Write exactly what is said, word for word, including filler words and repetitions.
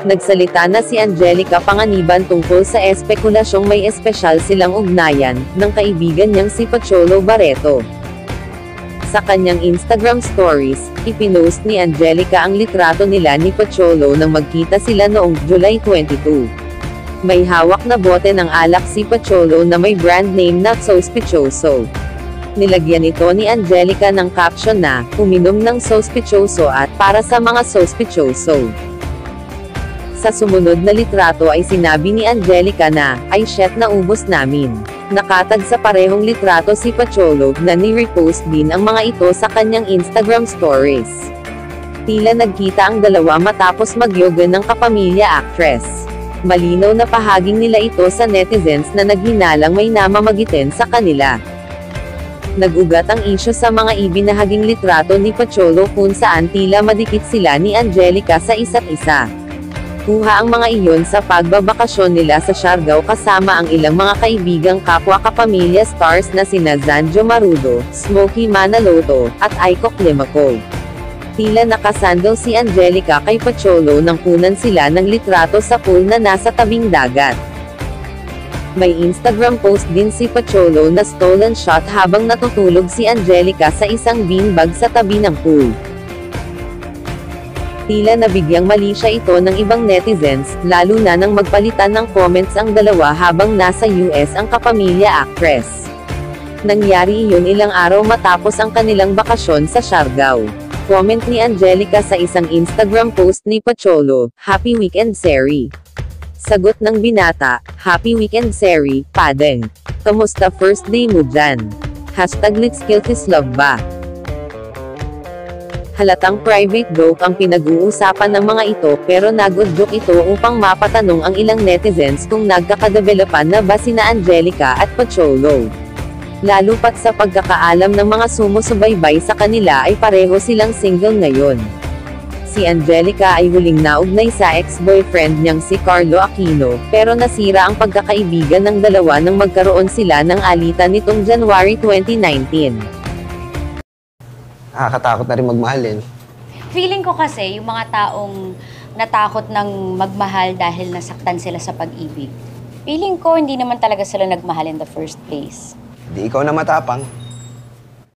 Nagsalita na si Angelica Panganiban tungkol sa espekulasyong may espesyal silang ugnayan, ng kaibigan niyang si Pocholo Barreto. Sa kanyang Instagram stories, ipinost ni Angelica ang litrato nila ni Pocholo nang magkita sila noong July twenty-two. May hawak na bote ng alak si Pocholo na may brand name na Sospechioso. Nilagyan ito ni Angelica ng caption na, uminom ng Sospechioso at para sa mga Sospechioso. Sa sumunod na litrato ay sinabi ni Angelica na, ay shit na ubos namin. Nakatag sa parehong litrato si Pocholo, na ni-repost din ang mga ito sa kanyang Instagram stories. Tila nagkita ang dalawa matapos mag-yoga ng kapamilya actress. Malinaw na pahaging nila ito sa netizens na naghinalang may namamagitin sa kanila. Nag-ugat ang isyu sa mga ibinahaging litrato ni Pocholo kung saan tila madikit sila ni Angelica sa isa't isa. Kuha ang mga iyon sa pagbabakasyon nila sa Siargao kasama ang ilang mga kaibigang kapwa kapamilya stars na sina Zanjo Marudo, Smokey Manaloto, at Aiko Climaco. Tila nakasandal si Angelica kay Pocholo nang kunan sila ng litrato sa pool na nasa tabing dagat. May Instagram post din si Pocholo na stolen shot habang natutulog si Angelica sa isang beanbag sa tabi ng pool. Tila nabigyang mali siya ito ng ibang netizens, lalo na nang magpalitan ng comments ang dalawa habang nasa U S ang kapamilya actress. Nangyari iyon ilang araw matapos ang kanilang bakasyon sa Siargao. Comment ni Angelica sa isang Instagram post ni Pocholo, "Happy weekend Seri." Sagot ng binata, "Happy weekend Seri, padeng. Kamusta first day mo dyan? Hashtag let's kill this love ba?" Halatang private joke ang pinag-uusapan ng mga ito pero nag-joke ito upang mapatanong ang ilang netizens kung nagkakadevelopan na ba sina Angelica at Pocholo. Lalo pat sa pagkakaalam ng mga sumusubaybay sa kanila ay pareho silang single ngayon. Si Angelica ay huling naugnay sa ex-boyfriend niyang si Carlo Aquino, pero nasira ang pagkakaibigan ng dalawa nang magkaroon sila ng alitan nitong January twenty nineteen. Nakakatakot na rin magmahalin. Feeling ko kasi, yung mga taong natakot ng magmahal dahil nasaktan sila sa pag-ibig, feeling ko hindi naman talaga sila nagmahal in the first place. Di ikaw na matapang.